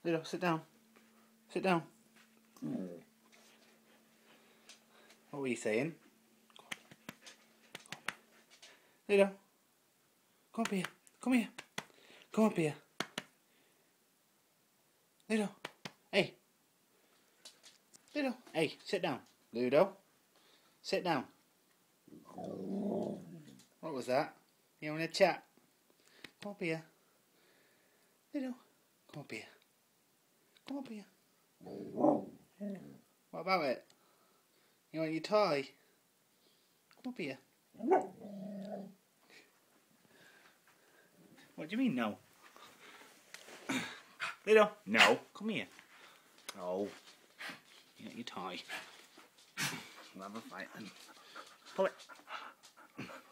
Ludo, sit down. Sit down. What were you saying? Ludo, come up here. Come here. Come up here. Ludo, hey. Ludo, hey, sit down. Ludo, sit down. What was that? You having a chat? Come up here. Ludo, come up here. Come up here. What about it? You want your toy? Come up here. What do you mean, no? Ludo, no. Come here. No. You want your toy? We'll have a fight then. Pull it.